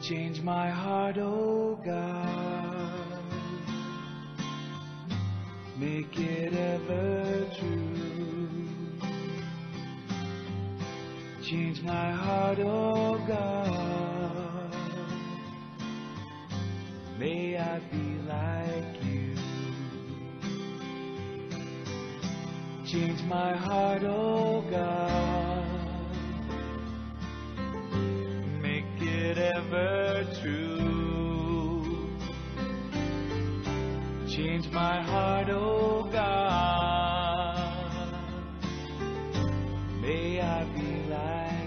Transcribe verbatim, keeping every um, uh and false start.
Change my heart, oh God, make it ever true. Change my heart, oh God, may I be like you. Change my heart, oh God, make it ever true. Change my heart, oh God, may I be like